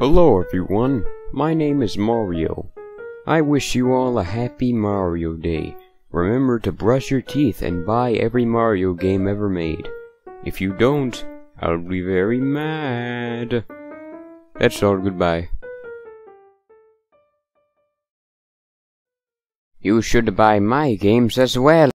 Hello everyone, my name is Mario. I wish you all a happy Mario Day. Remember to brush your teeth and buy every Mario game ever made. If you don't, I'll be very mad. That's all, goodbye. You should buy my games as well.